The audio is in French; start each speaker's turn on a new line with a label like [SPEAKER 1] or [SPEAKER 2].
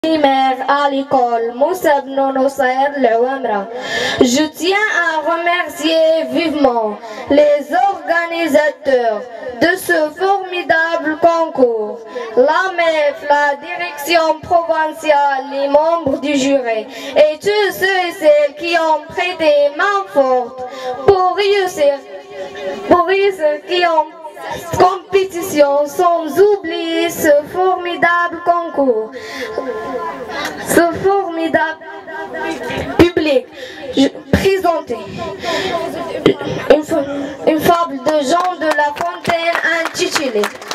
[SPEAKER 1] primaire à l'école Moussa ibn Nusayr l'Ouamra. Je tiens à remercier vivement les organisateurs de ce formidable concours, la MEF, la direction provinciale, les membres du jury et tous ceux et celles qui ont prêté main forte pour réussir qui ont compétition sans oublier ce formidable concours, ce formidable public. Présenté une fable de Jean de La Fontaine intitulée